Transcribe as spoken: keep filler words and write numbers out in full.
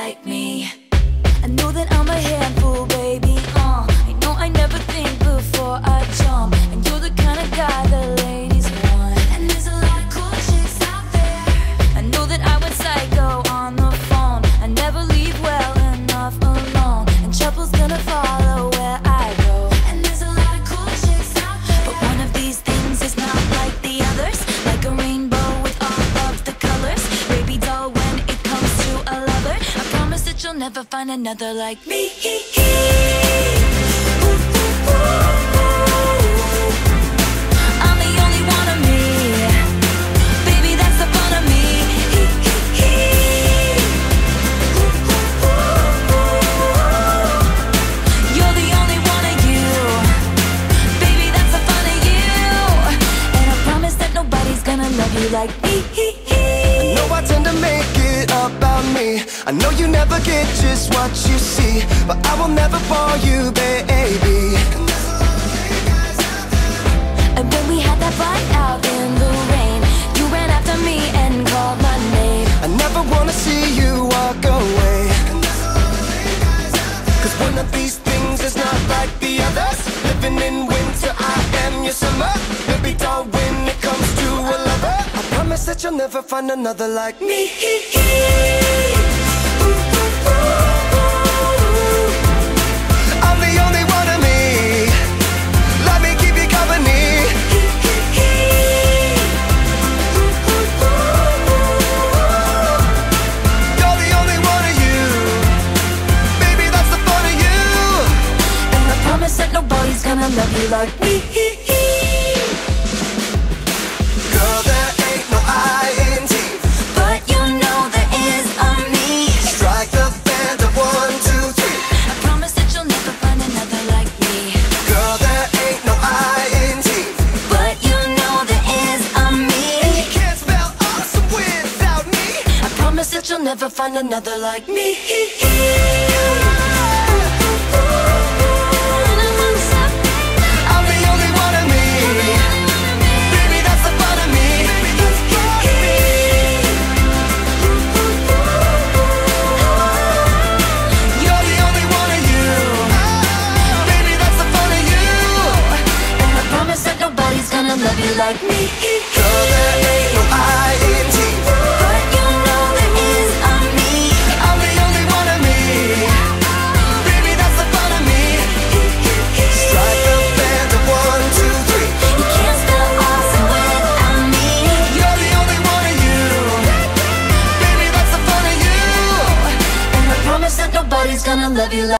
like me. I know that I'm a handful, baby, uh I know I never think before I jump, and you're the kind of guy the ladies want. And there's a lot of cool chicks out there. I know that I went psycho on the phone. I never leave well enough alone, and trouble's gonna follow where I go. And there's a lot of cool chicks out there, but one of these things is not like the others. Like a rainbow with all of the colors, baby doll, when it comes to a lover, I promise that you'll never find another like me. I'm the only one of me, baby, that's the fun of me. You're the only one of you, baby, that's the fun of you. And I promise that nobody's gonna love you like me. I know I tend to make it about me. I know you never get just what you see, but I will never fall you, baby. And when we had that fight out in the rain, you ran after me and called my name. I never wanna see you walk away, cause one of these things is not like the others. Living in winter, I am your summer. Baby doll, when it comes to a lover, I promise that you'll never find another like me. I'm the only one of me, let me keep you company. You're the only one of you, baby, that's the fun of you. And I promise that nobody's gonna love you like me. Girl, there ain't no I in T, But you know there is a me. strike the band of one, two, three. I promise that you'll never find another like me. Girl, there ain't no I in T, But you know there is a me. you can't spell awesome without me. I promise that you'll never find another like me. I'm the only one of me, baby, that's the fun of me. You're the only one of you, baby, that's the fun of you. And I promise that nobody's gonna love you like me. Girl, there ain't no I in T, But you know there is a me. I'm the only one of me, baby, that's the fun of me. Strike the band of one, two, three. You can't spell awesome without me. You're the only one of you, baby, that's the fun of you. And I promise that nobody's gonna love you like